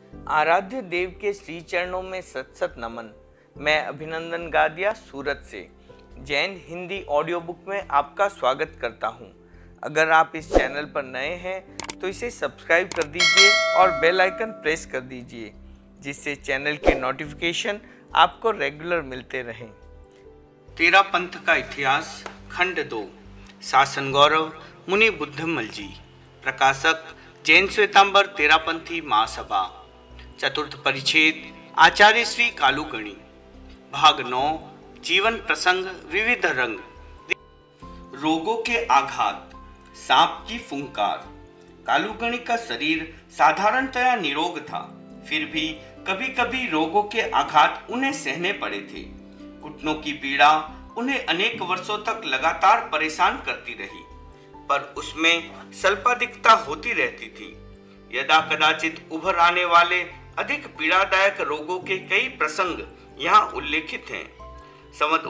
आराध्य देव के श्री चरणों में सत सत नमन। मैं अभिनंदन गादिया सूरत से जैन हिंदी ऑडियो बुक में आपका स्वागत करता हूं। अगर आप इस चैनल पर नए हैं तो इसे सब्सक्राइब कर दीजिए और बेल आइकन प्रेस कर दीजिए, जिससे चैनल के नोटिफिकेशन आपको रेगुलर मिलते रहें। तेरा पंथ का इतिहास खंड 2 शासन गौरव मुनि बुद्धमल जी। प्रकाशक जैन श्वेतांबर तेरापंथी महासभा। चतुर्थ परिच्छेद आचार्य श्री कालूगणी। भाग 9 जीवन प्रसंग विविध रंग। रोगों के आघात, सांप की फुंकार। कालूगणी का शरीर साधारणतया निरोग था, फिर भी कभी कभी रोगों के आघात उन्हें सहने पड़े थे। घुटनों की पीड़ा उन्हें अनेक वर्षों तक लगातार परेशान करती रही, पर उसमें स्वल्पाधिकता होती रहती थी। यदा कदाचित उभर आने वाले अधिक पीड़ादायक रोगों के कई प्रसंग यहाँ उल्लेखित हैं। संवत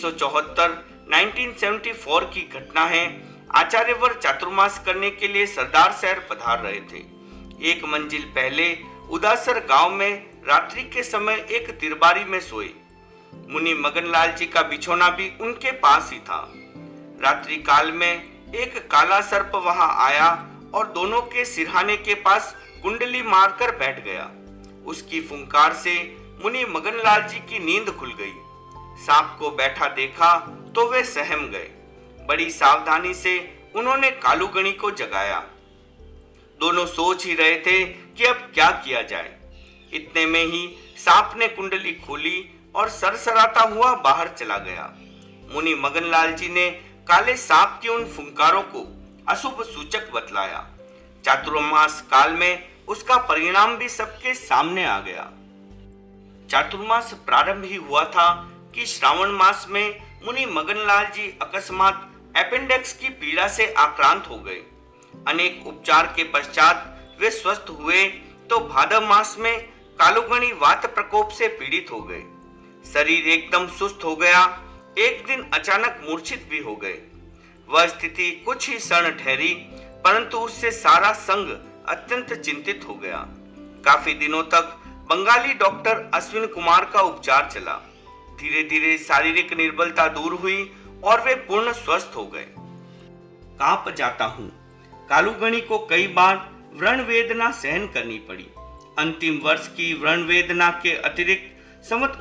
1974 की घटना है। आचार्यवर चातुर्मास करने के लिए सरदार शहर पधार रहे थे। एक मंजिल पहले उदासर गांव में रात्रि के समय एक तिरबारी में सोए। मुनि मगनलाल जी का बिछौना भी उनके पास ही था। रात्रि काल में एक काला सर्प वहां आया और दोनों के सिरहाने के पास कुंडली मारकर बैठ गया। उसकी फुंकार से मुनि मगनलाल जी की नींद खुल गई। सांप को बैठा देखा तो वे सहम गए। बड़ी सावधानी से उन्होंने कालूगणी को जगाया। दोनों सोच ही रहे थे कि अब क्या किया जाए। इतने में ही सांप ने कुंडली खोली और सरसराता हुआ बाहर चला गया। मुनि मगनलाल जी ने काले सांप की उन फुंकारों को अशुभ सूचक बतलाया। चातुर्मास काल में उसका परिणाम भी सबके सामने आ गया। चातुर्मास प्रारंभ ही हुआ था कि श्रावण मास में मुनि मगनलाल जी अकस्मात अपेंडिक्स की पीड़ा से आक्रांत हो गए। अनेक उपचार के पश्चात वे स्वस्थ हुए तो भाद्र मास में कालूगणी वात प्रकोप से पीड़ित हो गए। शरीर एकदम सुस्त हो गया। एक दिन अचानक मूर्छित भी हो गए। वह स्थिति कुछ ही क्षण ठहरी, परंतु उससे सारा संघ अत्यंत चिंतित हो गया। काफी दिनों तक बंगाली डॉक्टर अश्विन कुमार का उपचार चला। धीरे धीरे शारीरिक निर्बलता दूर हुई और वे पूर्ण स्वस्थ हो गए। कांप जाता हूँ। कालूगणी को कई बार व्रण वेदना सहन करनी पड़ी। अंतिम वर्ष की व्रण वेदना के अतिरिक्त संवत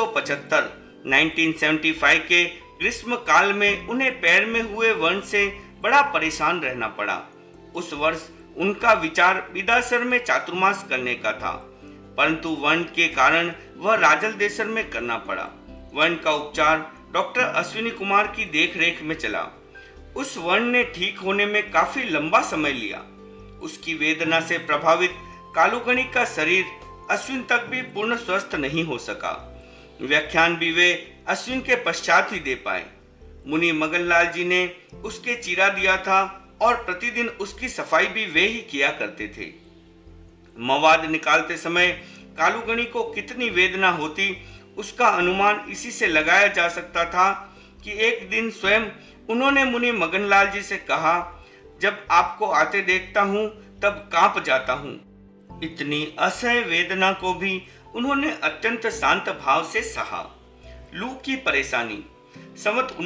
1975 के ग्रीष्म काल में उन्हें पैर में हुए व्रण से बड़ा परेशान रहना पड़ा। उस वर्ष उनका विचार बिदासर में चातुर्मास करने का था, परंतु वर्ण के कारण वह राजल देसर में करना पड़ा। वर्ण का उपचार डॉक्टर अश्विनी कुमार की देखरेख में चला। उस वर्ण ने ठीक होने में काफी लंबा समय लिया। उसकी वेदना से प्रभावित कालूगणी का शरीर अश्विन तक भी पूर्ण स्वस्थ नहीं हो सका। व्याख्यान भी वे अश्विन के पश्चात ही दे पाए। मुनि मगनलाल जी ने उसके चीरा दिया था और प्रतिदिन उसकी सफाई भी वे ही किया करते थे। मवाद निकालते समय कालूगणी को कितनी वेदना होती, उसका अनुमान इसी से लगाया जा सकता था कि एक दिन स्वयं उन्होंने मुनि मगनलाल जी से कहा, जब आपको आते देखता हूं तब कांप जाता हूं। इतनी असह्य वेदना को भी उन्होंने अत्यंत शांत भाव से सहा। लू की परेशानी। संवत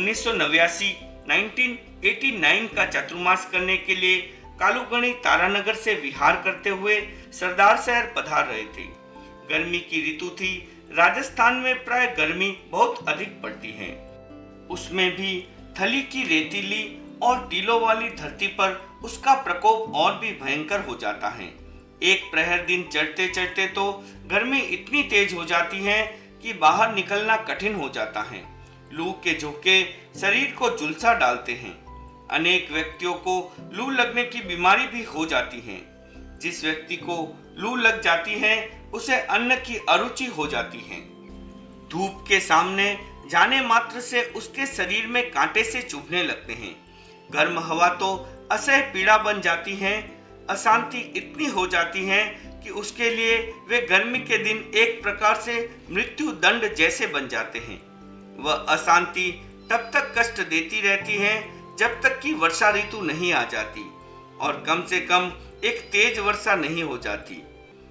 1989 का चातुर्मास करने के लिए कालूगणी तारानगर से विहार करते हुए सरदार शहर पधार रहे थे। गर्मी की ऋतु थी। राजस्थान में प्राय गर्मी बहुत अधिक पड़ती है। उसमें भी थली की रेतीली और टीलों वाली धरती पर उसका प्रकोप और भी भयंकर हो जाता है। एक प्रहर दिन चढ़ते चढ़ते तो गर्मी इतनी तेज हो जाती है कि बाहर निकलना कठिन हो जाता है। लू के झोंके शरीर को झुलसा डालते हैं। अनेक व्यक्तियों को लू लगने की बीमारी भी हो जाती है। जिस व्यक्ति को लू लग जाती है उसे अन्न की अरुचि हो जाती है। धूप के सामने जाने मात्र से उसके शरीर में कांटे से चुभने लगते हैं। गर्म हवा तो असह्य पीड़ा बन जाती है। अशांति इतनी हो जाती है कि उसके लिए वे गर्मी के दिन एक प्रकार से मृत्यु दंड जैसे बन जाते हैं। वह अशांति तब तक कष्ट देती रहती है जब तक कि वर्षा ऋतु नहीं आ जाती और कम से कम एक तेज वर्षा नहीं हो जाती।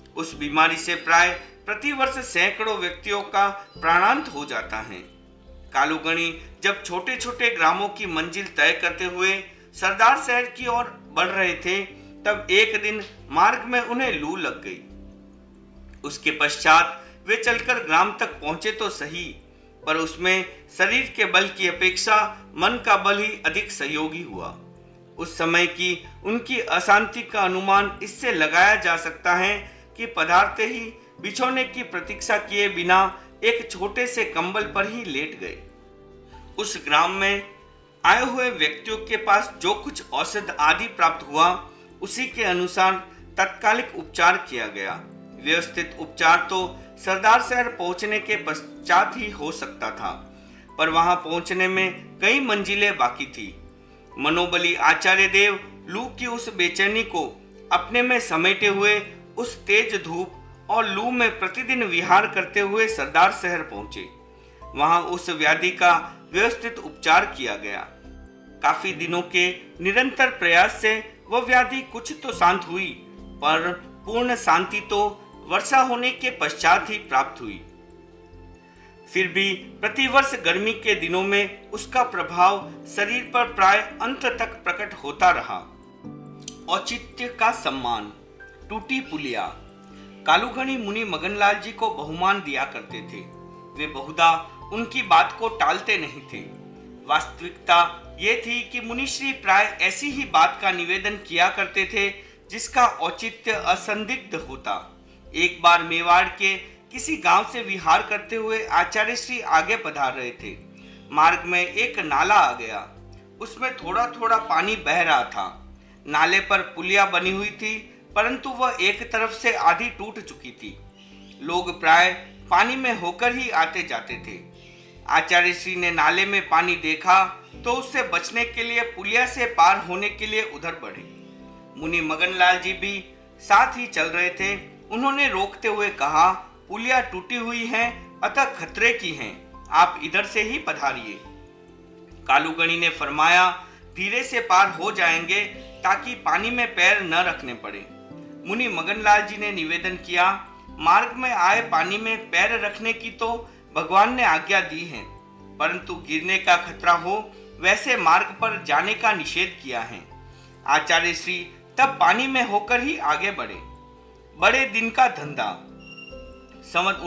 उस बीमारी से प्राय प्रतिवर्ष सैकड़ों व्यक्तियों का प्राणांत हो जाता है। कालूगणी जब छोटे छोटे ग्रामों की मंजिल तय करते हुए सरदार शहर की ओर बढ़ रहे थे, तब एक दिन मार्ग में उन्हें लू लग गई। उसके पश्चात वे चलकर ग्राम तक पहुंचे तो सही, पर उसमें शरीर के बल की अपेक्षा मन का बल ही अधिक सहयोगी हुआ। उस समय की उनकी अशांति का अनुमान इससे लगाया जा सकता है कि पधारते ही बिछोने की प्रतीक्षा किए बिना एक छोटे से कंबल पर ही लेट गए। उस ग्राम में आए हुए व्यक्तियों के पास जो कुछ औषध आदि प्राप्त हुआ, उसी के अनुसार तत्कालिक उपचार किया गया। व्यवस्थित उपचार तो सरदार शहर पहुंचने के पश्चात ही हो सकता था, पर वहां पहुंचने में कई मंजिलें बाकी थी। मनोबली आचार्य देव लू की उस बेचैनी को अपने में समेटे हुए उस तेज धूप और लू में प्रतिदिन विहार करते हुए सरदार शहर पहुंचे। वहां उस व्याधि का व्यवस्थित उपचार किया गया। काफी दिनों के निरंतर प्रयास से वह व्याधि कुछ तो शांत हुई, पर पूर्ण शांति तो वर्षा होने के पश्चात ही प्राप्त हुई। फिर भी प्रतिवर्ष गर्मी के दिनों में उसका प्रभाव शरीर पर प्राय अंत तक प्रकट होता रहा। औचित्य का सम्मान। टूटी पुलिया। कालूगणी मुनि मगनलाल जी को बहुमान दिया करते थे। वे बहुधा उनकी बात को टालते नहीं थे। वास्तविकता ये थी कि मुनिश्री प्राय ऐसी ही बात का निवेदन किया करते थे जिसका औचित्य असंदिग्ध होता। एक बार मेवाड़ के किसी गांव से विहार करते हुए आचार्य श्री आगे पधार रहे थे। मार्ग में एक नाला आ गया। उसमें थोड़ा थोड़ा पानी बह रहा था। नाले पर पुलिया बनी हुई थी, परंतु वह एक तरफ से आधी टूट चुकी थी। लोग प्राय पानी में होकर ही आते जाते थे। आचार्य श्री ने नाले में पानी देखा तो उससे बचने के लिए पुलिया से पार होने के लिए उधर बढ़े। मुनि मगनलाल जी भी साथ ही चल रहे थे। उन्होंने रोकते हुए कहा, पुलिया टूटी हुई है, अतः खतरे की हैं, आप इधर से ही पधारिए। कालूगणी ने फरमाया, धीरे से पार हो जाएंगे ताकि पानी में पैर न रखने पड़े। मुनि मगनलाल जी ने निवेदन किया, मार्ग में आए पानी में पैर रखने की तो भगवान ने आज्ञा दी है, परंतु गिरने का खतरा हो वैसे मार्ग पर जाने का निषेध किया है। आचार्य श्री तब पानी में होकर ही आगे बढ़े। बड़े दिन का धंधा। संवत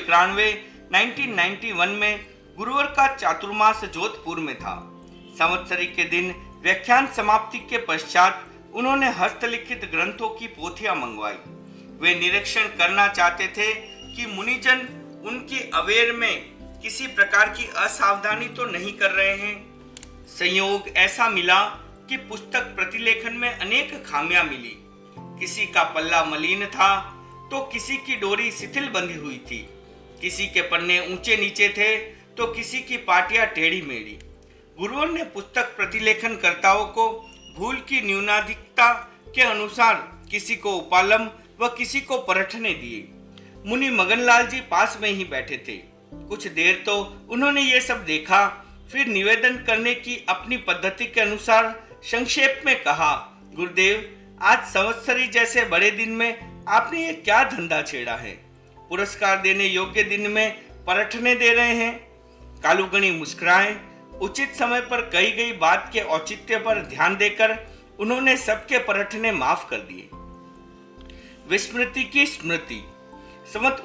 1991 में गुरुवार का चातुर्मास जोधपुर में था। संवत्सरी के दिन व्याख्यान समाप्ति के पश्चात उन्होंने हस्तलिखित ग्रंथों की पोथियां मंगवाई। वे निरीक्षण करना चाहते थे कि मुनिजन उनकी अवेर में किसी प्रकार की असावधानी तो नहीं कर रहे हैं। संयोग ऐसा मिला कि पुस्तक प्रतिलेखन में अनेक खामियां मिली। किसी का पल्ला मलिन था तो किसी की डोरी शिथिल बंधी हुई थी, किसी के पन्ने ऊंचे नीचे थे तो किसी की पाटियां टेढ़ी मेढ़ी। गुरुवर ने पुस्तक प्रतिलेखन कर्ताओं को भूल की न्यूनाधिकता के अनुसार किसी को उपालम व किसी को परठने दिए। मुनि मगनलाल जी पास में ही बैठे थे। कुछ देर तो उन्होंने ये सब देखा, फिर निवेदन करने की अपनी पद्धति के अनुसार संक्षेप में कहा, गुरुदेव, आज संवत्सरी जैसे बड़े दिन में आपने ये क्या धंधा छेड़ा है? पुरस्कार देने योग्य दिन में परठने दे रहे हैं। कालूगणी मुस्कुराए। उचित समय पर कही गई बात के औचित्य पर ध्यान देकर उन्होंने सबके परठने माफ कर दिए। विस्मृति की स्मृति। संवत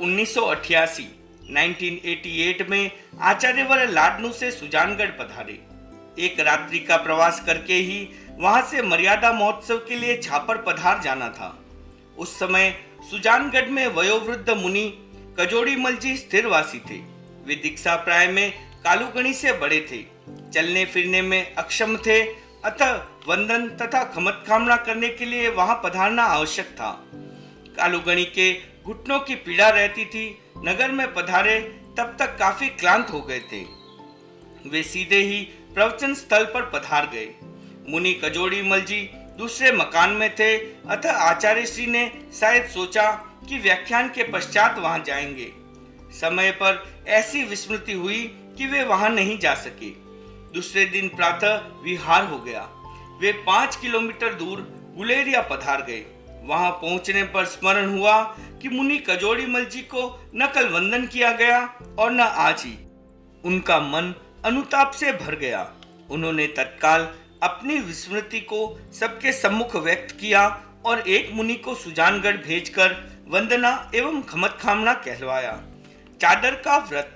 1988 में आचार्यवर लाडनू से सुजानगढ़ पधारे। एक रात्रि का प्रवास करके ही वहां से मर्यादा महोत्सव के लिए छापर पधार जाना था। उस समय सुजानगढ़ में वयोवृद्ध मुनि कजोड़ीमल जी स्थिरवासी थे। वे दीक्षा प्राय में कालूगणी से बड़े थे, चलने फिरने में अक्षम थे, अतः वंदन तथा खमतकामना करने के लिए वहां पधारना आवश्यक था। कालूगणी के घुटनों की पीड़ा रहती थी। नगर में पधारे तब तक काफी क्लांत हो गए थे। वे सीधे ही प्रवचन स्थल पर पधार गए। मुनि कजोड़ीमल जी दूसरे मकान में थे, अतः आचार्य श्री ने शायद सोचा कि व्याख्यान के पश्चात वहां जाएंगे। समय पर ऐसी विस्मृति हुई कि वे वहां नहीं जा सके। दूसरे दिन प्रातः विहार हो गया। वे 5 किलोमीटर दूर गुलेरिया पधार गए। वहां पहुंचने पर स्मरण हुआ कि मुनि कजोड़ीमल जी को न कल वंदन किया गया और न आज ही। उनका मन अनुताप से भर गया। उन्होंने तत्काल अपनी विस्मृति को सबके सम्मुख व्यक्त किया और एक मुनि को सुजानगढ़ भेजकर वंदना एवं खमतखामना कहलवाया। चादर का व्रत।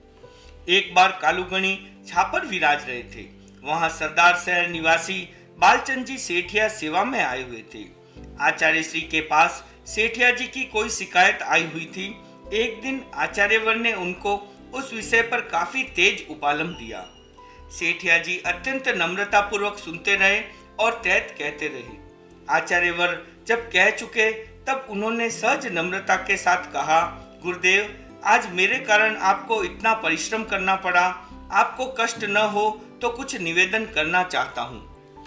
एक बार कालूगणी छापर विराज रहे थे। वहां सरदार शहर निवासी बालचंद जी सेठिया सेवा में आए हुए थे। आचार्य श्री के पास सेठिया जी की कोई शिकायत आई हुई थी। एक दिन आचार्यवर ने उनको उस विषय पर काफी तेज उपालम दिया। सेठिया जी अत्यंत नम्रता पूर्वक सुनते रहे और तैत कहते रहे। आचार्यवर जब कह चुके तब उन्होंने सहज नम्रता के साथ कहा, गुरुदेव, आज मेरे कारण आपको इतना परिश्रम करना पड़ा। आपको कष्ट न हो तो कुछ निवेदन करना चाहता हूँ।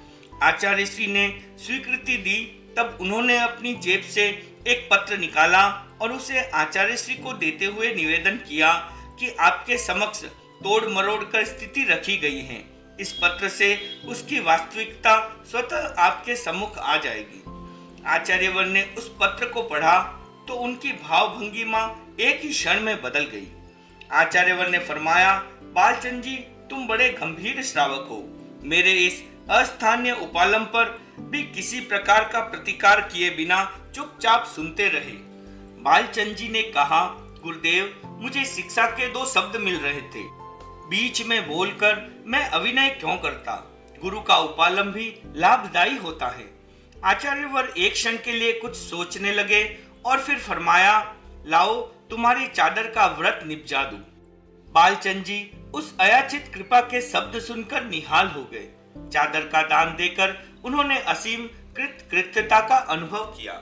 आचार्य श्री ने स्वीकृति दी। तब उन्होंने अपनी जेब से एक पत्र निकाला और उसे आचार्य श्री को देते हुए निवेदन किया कि आपके समक्ष तोड़ मरोड़ कर स्थिति रखी गई है। इस पत्र से उसकी वास्तविकता स्वतः आपके सम्मुख आ जाएगी। आचार्यवर ने उस पत्र को पढ़ा तो उनकी भावभंगिमा एक ही क्षण में बदल गई। आचार्यवर ने फरमाया, बालचंद जी, तुम बड़े गंभीर श्रावक हो। मेरे इस अस्थानीय उपालम पर भी किसी प्रकार का प्रतिकार किए बिना चुपचाप सुनते रहे। बालचंद जी ने कहा, गुरुदेव, मुझे शिक्षा के 2 शब्द मिल रहे थे। बीच में बोलकर मैं अभिनय क्यों करता? गुरु का उपालम भी लाभदायी होता है। आचार्यवर एक क्षण के लिए कुछ सोचने लगे और फिर फरमाया, लाओ तुम्हारी चादर का व्रत निपजा दूं। बालचंद जी उस अयाचित कृपा के शब्द सुनकर निहाल हो गए। चादर का दान देकर उन्होंने असीम कृतज्ञता का अनुभव किया।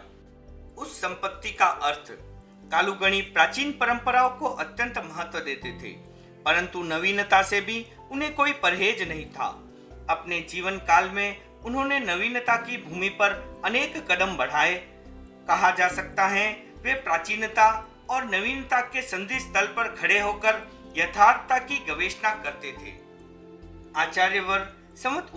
उस संपत्ति का अर्थ। कालूगणी प्राचीन परंपराओं को अत्यंत महत्व देते थे, परंतु नवीनता से भी उन्हें कोई परहेज नहीं था। अपने जीवन काल में उन्होंने नवीनता की भूमि पर अनेक कदम बढ़ाए। कहा जा सकता है वे प्राचीनता और नवीनता के संधि स्थल पर खड़े होकर यथार्थता की गवेषणा करते थे। आचार्यवर संवत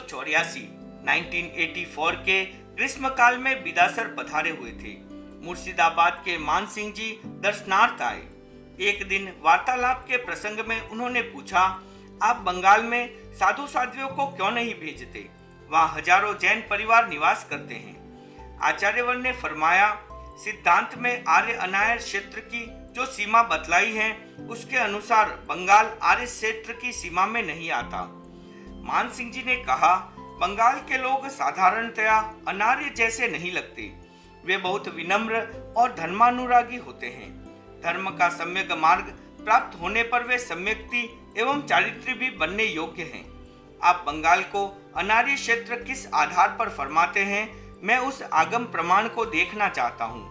1984 के ग्रीष्म काल में बिदासर पधारे हुए थे। मुर्शिदाबाद के मान सिंह जी दर्शनार्थ आए। एक दिन वार्तालाप के प्रसंग में उन्होंने पूछा, आप बंगाल में साधु साध्वियों को क्यों नहीं भेजते? वहाँ हजारों जैन परिवार निवास करते हैं। आचार्यवर ने फरमाया, सिद्धांत में आर्य अनार्य क्षेत्र की जो सीमा बतलाई है उसके अनुसार बंगाल आर्य क्षेत्र की सीमा में नहीं आता। मान सिंह जी ने कहा, बंगाल के लोग साधारणतया अनार्य जैसे नहीं लगते। वे बहुत विनम्र और धर्मानुरागी होते हैं। धर्म का सम्यक मार्ग प्राप्त होने पर वे सम्यक्ति एवं चारित्री भी बनने योग्य हैं। आप बंगाल को अनार्य क्षेत्र किस आधार पर फरमाते हैं, मैं उस आगम प्रमाण को देखना चाहता हूँ।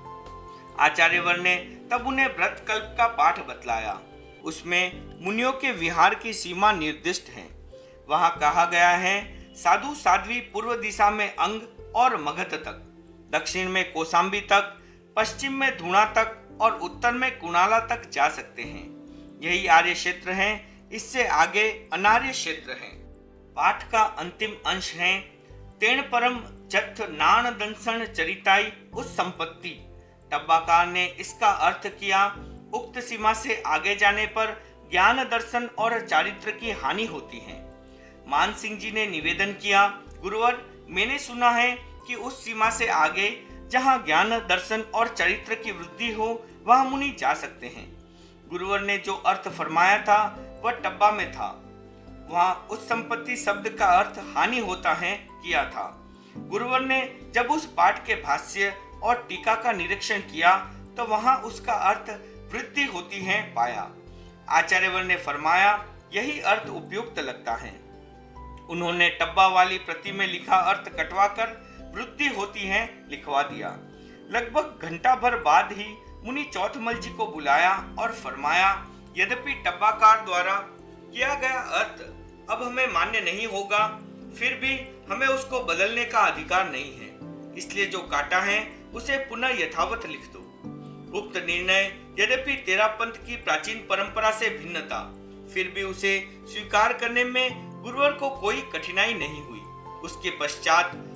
आचार्यवर ने तब उन्हें व्रत कल्प का पाठ बतलाया। उसमें मुनियों के विहार की सीमा निर्दिष्ट है। वहाँ कहा गया है, साधु साध्वी पूर्व दिशा में अंग और मगध तक, दक्षिण में कौशाम्बी तक, पश्चिम में धूणा तक और उत्तर में कुणाला तक जा सकते हैं। यही आर्य क्षेत्र है। इससे आगे अनार्य क्षेत्र है। पाठ का अंतिम अंश है, तेण परम जथ नाण दंसन चरिताई उस संपत्ति। टब्बाकार ने इसका अर्थ किया, उक्त सीमा से आगे जाने पर ज्ञान दर्शन और चारित्र की हानि होती है। मान सिंह जी ने निवेदन किया, गुरुवर, मैंने सुना है कि उस सीमा से आगे जहाँ ज्ञान दर्शन और चरित्र की वृद्धि हो वहाँ मुनि जा सकते हैं। गुरुवर ने जो अर्थ फरमाया था वह टब्बा में था। वहाँ उस संपत्ति शब्द का अर्थ हानि होता है किया था। गुरुवर ने जब उस पाठ के भाष्य और टीका का निरीक्षण किया तो वहाँ उसका अर्थ वृद्धि होती है पाया। आचार्यवर ने फरमाया, यही अर्थ उपयुक्त लगता है। उन्होंने टब्बा वाली प्रति में लिखा अर्थ कटवाकर वृद्धि होती है लिखवा दिया। लगभग घंटा भर बाद ही मुनि चौथमल जी को बुलाया और फरमाया, यद्यपि टब्बाकार द्वारा किया गया अर्थ अब हमें मान्य नहीं होगा, फिर भी हमें उसको बदलने का अधिकार नहीं है। इसलिए जो काटा है उसे पुनः यथावत लिख दो। उक्त निर्णय यद्यपि तेरा पंथ की प्राचीन परंपरा से भिन्न था, फिर भी उसे स्वीकार करने में गुरुवर को कोई कठिनाई नहीं हुई। उसके पश्चात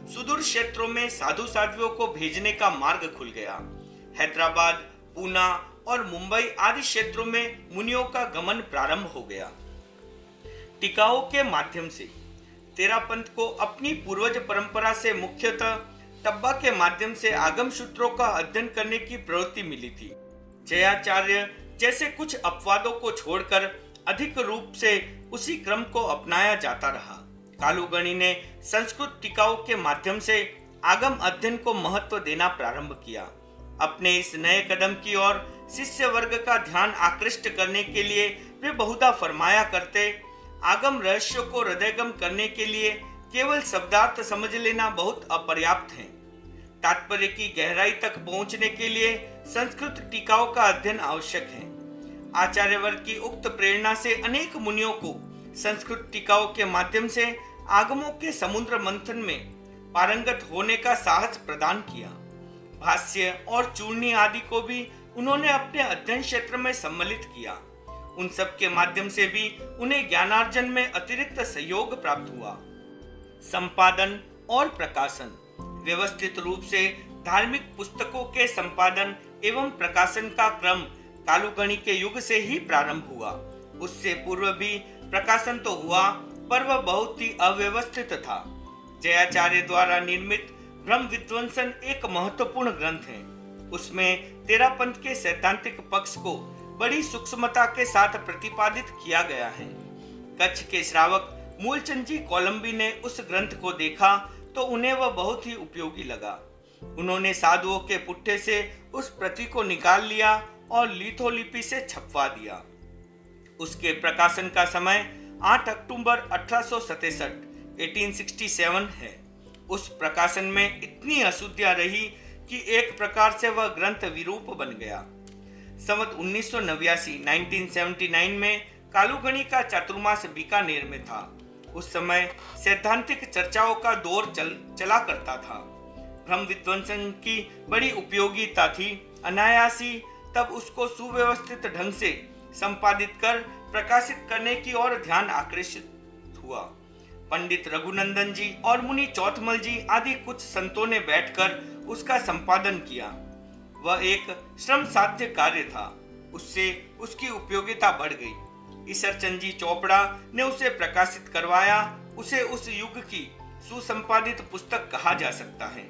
सुदूर क्षेत्रों में साधु साध्वियों को भेजने का मार्ग खुल गया। हैदराबाद, पूना और मुंबई आदि क्षेत्रों में मुनियों का गमन प्रारंभ हो गया। टीकाओं के माध्यम से तेरापंथ को अपनी पूर्वज परंपरा से मुख्यतः टब्बा के माध्यम से आगम सूत्रों का अध्ययन करने की प्रवृत्ति मिली थी। जयाचार्य जैसे कुछ अपवादों को छोड़कर अधिक रूप से उसी क्रम को अपनाया जाता रहा। कालूगणी ने संस्कृत टीकाओं के माध्यम से आगम अध्ययन को महत्व देना प्रारंभ किया। अपने इस नए कदम की ओर शिष्य वर्ग का ध्यान आकृष्ट करने के लिए वे बहुधा फरमाया करते, आगम रहस्यों को हृदयगम करने के लिए केवल शब्दार्थ समझ लेना बहुत अपर्याप्त है। तात्पर्य की गहराई तक पहुंचने के लिए संस्कृत टीकाओं का अध्ययन आवश्यक है। आचार्य वर्ग की उक्त प्रेरणा से अनेक मुनियों को संस्कृत टीकाओं के माध्यम से आगमों के समुद्र मंथन में पारंगत होने का साहस प्रदान किया। भाष्य और चूर्णी आदि को भी उन्होंने अपने अध्ययन क्षेत्र में सम्मिलित किया। उन सब के माध्यम से भी उन्हें ज्ञानार्जन में अतिरिक्त सहयोग प्राप्त हुआ। संपादन और प्रकाशन। व्यवस्थित रूप से धार्मिक पुस्तकों के संपादन एवं प्रकाशन का क्रम कालूगणी के युग से ही प्रारंभ हुआ। उससे पूर्व भी प्रकाशन तो हुआ, पर वह बहुत ही अव्यवस्थित था। जयाचार्य द्वारा निर्मित ब्रह्म विद्वंसन एक महत्वपूर्ण ग्रंथ है। उसमें तेरापंथ के सैद्धांतिक पक्ष को बड़ी सूक्ष्मता के साथ प्रतिपादित किया गया है। कच्छ के श्रावक मूलचंद जी कोलंबी ने उस ग्रंथ को देखा तो उन्हें वह बहुत ही उपयोगी लगा। उन्होंने साधुओं के पुट्ठे से उस प्रति को निकाल लिया और लिथोलिपि से छपवा दिया। उसके प्रकाशन का समय 8 अक्टूबर 1867 है। उस प्रकाशन में इतनी अशुद्धियां रही कि एक प्रकार से वह ग्रंथ विरूप बन गया। संवत 1979 में कालूगणी का चातुर्मास बीकानेर में था। उस समय सैद्धांतिक चर्चाओं का दौर चला करता था। ब्रह्म विद्वंसन की बड़ी उपयोगिता थी। अनायासी तब उसको सुव्यवस्थित ढंग से संपादित कर प्रकाशित करने की ओर ध्यान आकर्षित हुआ। पंडित रघुनंदन जी और मुनि चौथमल जी आदि कुछ संतों ने बैठकर उसका संपादन किया। वह एक श्रम साध्य कार्य था। उससे उसकी उपयोगिता बढ़ गई। ईसरचंद जी चोपड़ा ने उसे प्रकाशित करवाया। उसे उस युग की सुसंपादित पुस्तक कहा जा सकता है।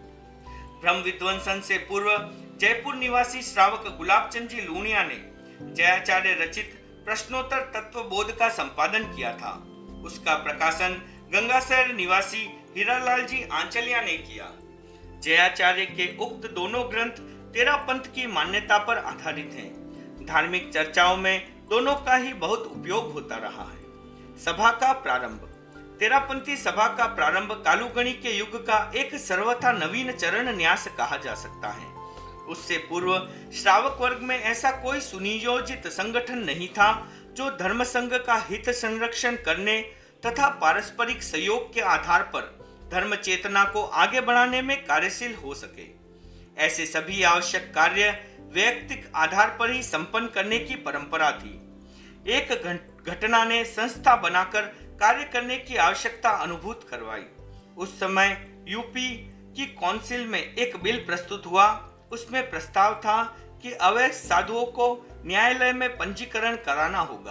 ब्रह्म विद्वंसन से पूर्व जयपुर निवासी श्रावक गुलाबचंद जी लूणिया ने जयाचार्य रचित प्रश्नोत्तर तत्वबोध का संपादन किया था। उसका प्रकाशन गंगासर निवासी हीरालाल जी आंचलिया ने किया। जयाचार्य के उक्त दोनों ग्रंथ तेरापंथ की मान्यता पर आधारित हैं। धार्मिक चर्चाओं में दोनों का ही बहुत उपयोग होता रहा है। सभा का प्रारंभ। तेरापंथी सभा का प्रारंभ कालूगणी के युग का एक सर्वथा नवीन चरण न्यास कहा जा सकता है। उससे पूर्व श्रावक वर्ग में ऐसा कोई सुनियोजित संगठन नहीं था जो धर्म संघ का हित संरक्षण करने तथा पारस्परिक सहयोग के आधार पर धर्म चेतना को आगे बढ़ाने में कार्यशील हो सके। ऐसे सभी आवश्यक कार्य वैयक्तिक आधार पर ही संपन्न करने की परंपरा थी। एक घटना ने संस्था बनाकर कार्य करने की आवश्यकता अनुभूत करवाई। उस समय यूपी की काउंसिल में एक बिल प्रस्तुत हुआ। उसमें प्रस्ताव था कि अवैध साधुओं को न्यायालय में पंजीकरण कराना होगा।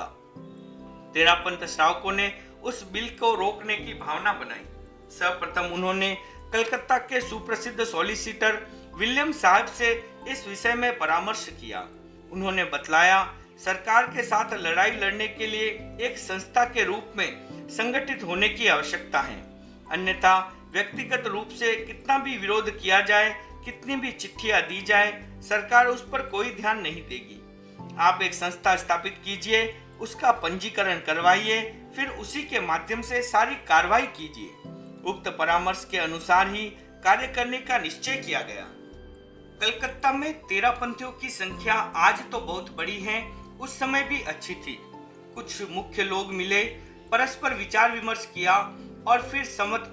तेरापंथ श्रावकों ने उस बिल को रोकने की भावना बनाई। सर्वप्रथम उन्होंने कलकत्ता के सुप्रसिद्ध सॉलिसिटर विलियम साहब से इस विषय में परामर्श किया। उन्होंने बतलाया, सरकार के साथ लड़ाई लड़ने के लिए एक संस्था के रूप में संगठित होने की आवश्यकता है, अन्यथा व्यक्तिगत रूप से कितना भी विरोध किया जाए, कितनी भी चिट्ठियां दी जाए, सरकार उस पर कोई ध्यान नहीं देगी। आप एक संस्था स्थापित कीजिए, उसका पंजीकरण करवाइए, फिर उसी के माध्यम से सारी कार्रवाई कीजिए। उक्त परामर्श के अनुसार ही कार्य करने का निश्चय किया गया। कलकत्ता में तेरापंथियों की संख्या आज तो बहुत बड़ी है, उस समय भी अच्छी थी। कुछ मुख्य लोग मिले, परस्पर विचार विमर्श किया और फिर संवत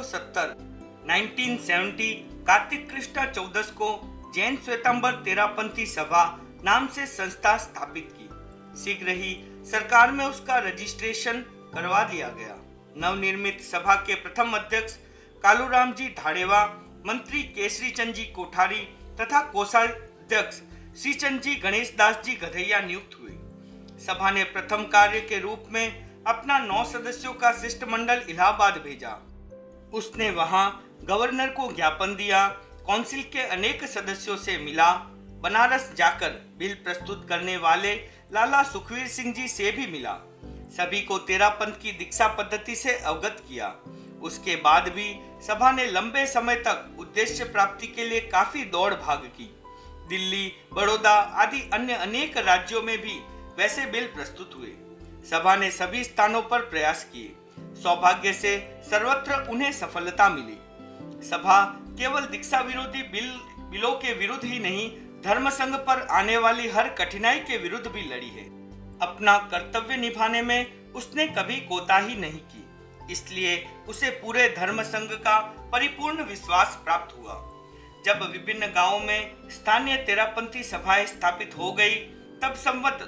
1970 कार्तिक कृष्ण 14 को जैन श्वेतांबर तेरापंथी सभा नाम से संस्था स्थापित की। शीघ्र ही सरकार में उसका रजिस्ट्रेशन करवा दिया गया। नवनिर्मित सभा के प्रथम अध्यक्ष कालूराम जी ढाड़ेवा, मंत्री केसरी चंद जी कोठारी तथा कोषाध्यक्ष श्री चंद जी गणेश दास जी गधैया नियुक्त हुए। सभा ने प्रथम कार्य के रूप में अपना 9 सदस्यों का शिष्टमंडल इलाहाबाद भेजा। उसने वहां गवर्नर को ज्ञापन दिया, काउंसिल के अनेक सदस्यों से मिला, बनारस जाकर बिल प्रस्तुत करने वाले लाला सुखवीर सिंह जी से भी मिला, सभी को तेरापंथ की दीक्षा पद्धति से अवगत किया। उसके बाद भी सभा ने लंबे समय तक उद्देश्य प्राप्ति के लिए काफी दौड़ भाग की। दिल्ली, बड़ौदा आदि अन्य अनेक राज्यों में भी वैसे बिल प्रस्तुत हुए। सभा ने सभी स्थानों पर प्रयास किए। सौभाग्य से सर्वत्र उन्हें सफलता मिली। सभा केवल दीक्षा विरोधी बिलों के विरुद्ध ही नहीं, धर्म संघ पर आने वाली हर कठिनाई के विरुद्ध भी लड़ी है। अपना कर्तव्य निभाने में उसने कभी कोताही नहीं की, इसलिए उसे पूरे धर्म संघ का परिपूर्ण विश्वास प्राप्त हुआ। जब विभिन्न गांवों में स्थानीय तेरापंथी सभाएं स्थापित हो गई, तब संवत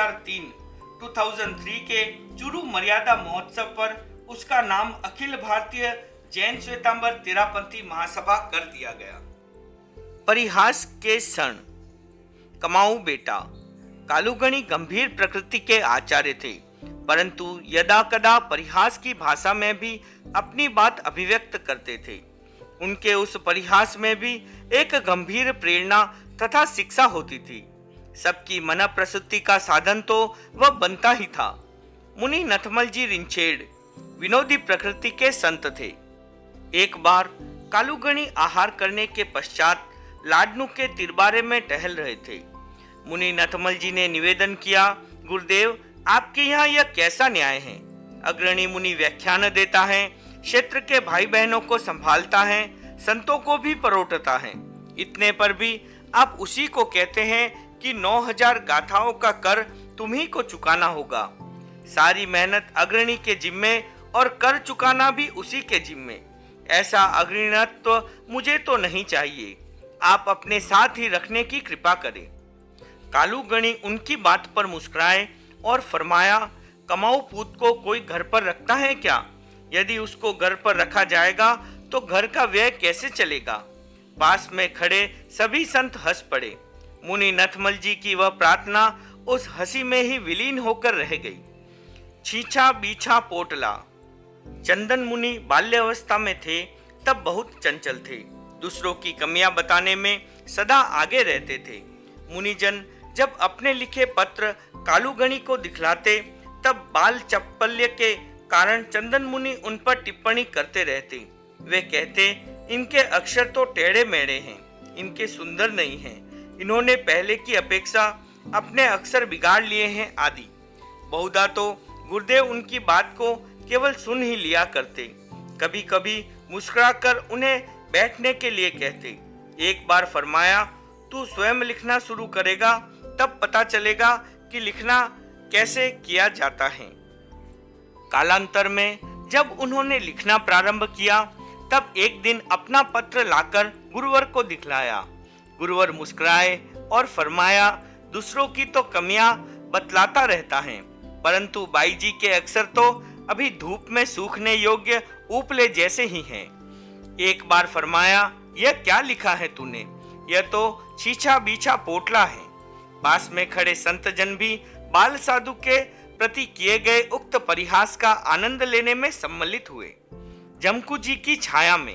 2003 के चुरू मर्यादा महोत्सव पर उसका नाम अखिल भारतीय जैन श्वेतांबर तेरापंथी महासभा कर दिया गया। परिहास के क्षण। कमाऊ बेटा कालूगणी गंभीर प्रकृति के आचार्य थे, परंतु यदा कदा परिहास की भाषा में भी अपनी बात अभिव्यक्त करते थे। उनके उस परिहास में भी एक गंभीर प्रेरणा तथा शिक्षा होती थी। सबकी मन प्रसूति का साधन तो वह बनता ही था। मुनि नथमल जी रिंछेड़ विनोदी प्रकृति के संत थे। एक बार कालूगणी आहार करने के पश्चात लाडनू के तिरबारे में टहल रहे थे। मुनि नथमल जी ने निवेदन किया, गुरुदेव, आपके यहाँ यह कैसा न्याय है? अग्रणी मुनि व्याख्यान देता है, क्षेत्र के भाई बहनों को संभालता है, संतों को भी परोटता है, इतने पर भी आप उसी को कहते हैं कि 9000 गाथाओं का कर तुम्ही को चुकाना होगा। सारी मेहनत अग्रणी के जिम्मे और कर चुकाना भी उसी के जिम्मे। ऐसा अग्रणत्व मुझे तो नहीं चाहिए, आप अपने साथ ही रखने की कृपा करें। कालूगणी उनकी बात पर मुस्कुराए और फरमाया, कमाऊ पूत को कोई घर पर रखता है क्या? यदि उसको घर पर रखा जाएगा तो घर का व्यय कैसे चलेगा? पास में खड़े सभी संत हंस पड़े। मुनि नथमल जी की वह प्रार्थना उस हंसी में ही विलीन होकर रह गई। छीछा बीछा पोटला। चंदन मुनि बाल्यावस्था में थे तब बहुत चंचल थे, दूसरों की कमियां बताने में सदा आगे रहते थे। मुनिजन जब अपने लिखे पत्र कालूगणी को दिखलाते, तब बाल चपल्य के कारण चंदन मुनि उन पर टिप्पणी करते रहते। वे कहते, इनके अक्षर तो टेढ़े मेढ़े हैं, इनके सुंदर नहीं हैं, इन्होंने पहले की अपेक्षा अपने अक्षर बिगाड़ लिए हैं आदि। बहुधा तो गुरुदेव उनकी बात को केवल सुन ही लिया करते, कभी कभी मुस्कुराकर उन्हें बैठने के लिए कहते। एक बार फरमाया, तू स्वयं लिखना शुरू करेगा तब पता चलेगा कि लिखना कैसे किया जाता है। कालांतर में जब उन्होंने लिखना प्रारंभ किया, तब एक दिन अपना पत्र लाकर गुरुवर को दिखलाया। गुरुवर मुस्कुराए और फरमाया, दूसरों की तो कमियां बतलाता रहता है, परंतु बाई जी के अक्षर तो अभी धूप में सूखने योग्य उपले जैसे ही हैं। एक बार फरमाया, यह क्या लिखा है तूने? यह तो छीछा बीछा पोटला है। पास में खड़े संतजन भी बाल साधु के प्रति किए गए उक्त परिहास का आनंद लेने में सम्मिलित हुए। जमकू जी की छाया में।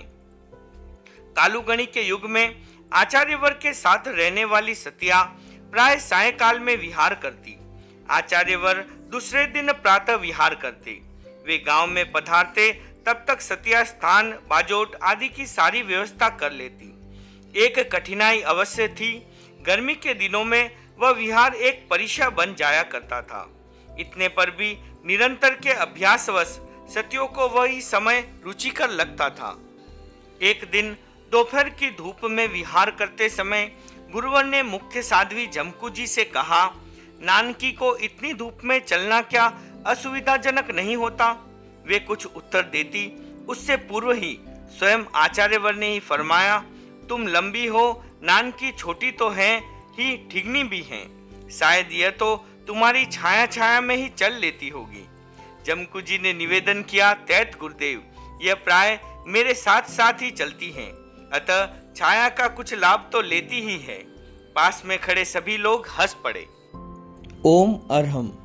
कालूगणी के युग में आचार्यवर के साथ रहने वाली सतिया प्राय सायकाल में विहार करती। आचार्यवर दूसरे दिन प्रातः विहार करते। वे गांव में पधारते, तब तक सतिया स्थान, बाजोट आदि की सारी व्यवस्था कर लेती। एक कठिनाई अवश्य थी, गर्मी के दिनों में वह विहार एक परिसर बन जाया करता था। इतने पर भी निरंतर के अभ्यासवश सतियों को वही समय रुचिकर लगता था। एक दिन दोपहर की धूप में विहार करते समय गुरुवर ने मुख्य साध्वी जमकू जी से कहा, नानकी को इतनी धूप में चलना क्या असुविधाजनक नहीं होता? वे कुछ उत्तर देती, उससे पूर्व ही स्वयं आचार्यवर ने ही फरमाया, तुम लंबी हो, नानकी छोटी तो है ही, ठिगनी भी है, शायद यह तो तुम्हारी छाया छाया में ही चल लेती होगी। जमकू जी ने निवेदन किया, तैत गुरुदेव, यह प्राय मेरे साथ साथ ही चलती हैं, अतः छाया का कुछ लाभ तो लेती ही है। पास में खड़े सभी लोग हंस पड़े। ओम अरहम।